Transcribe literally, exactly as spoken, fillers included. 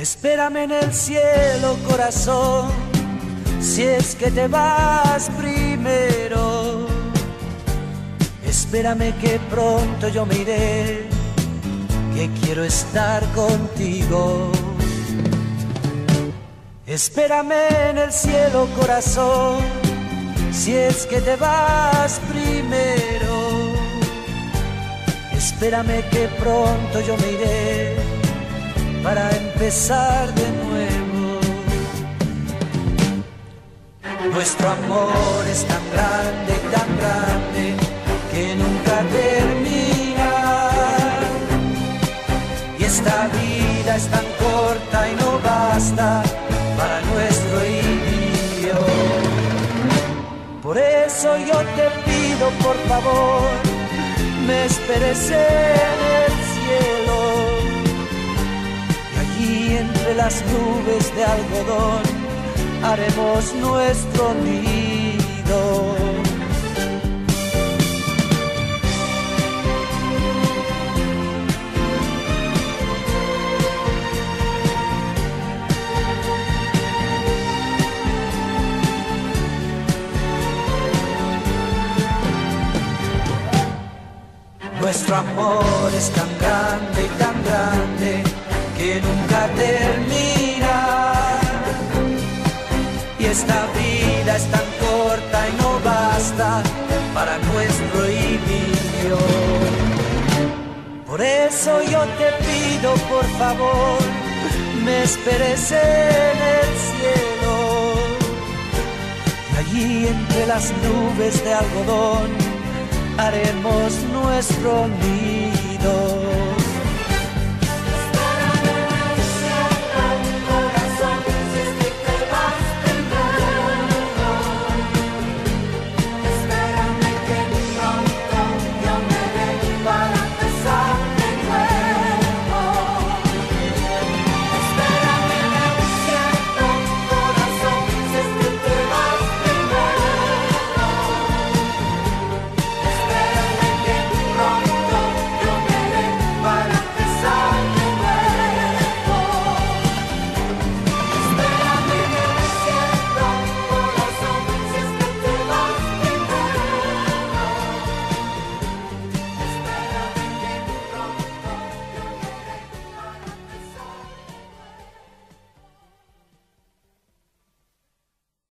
Espérame en el cielo, corazón, si es que te vas primero. Espérame que pronto yo me iré, que quiero estar contigo. Espérame en el cielo, corazón, si es que te vas primero. Espérame que pronto yo me iré para empezar de nuevo. Nuestro amor es tan grande, tan grande, que nunca termina. Y esta vida es tan corta y no basta para nuestro idilio. Por eso yo te pido, por favor, me esperes en el cielo, y allí entre las nubes de algodón haremos nuestro nido. Nuestro amor es tan grande y tan grande que nunca termina. Y esta vida es tan corta y no basta para nuestro idilio. Por eso yo te pido, por favor, me esperes en el cielo, y allí entre las nubes de algodón haremos nuestro nido.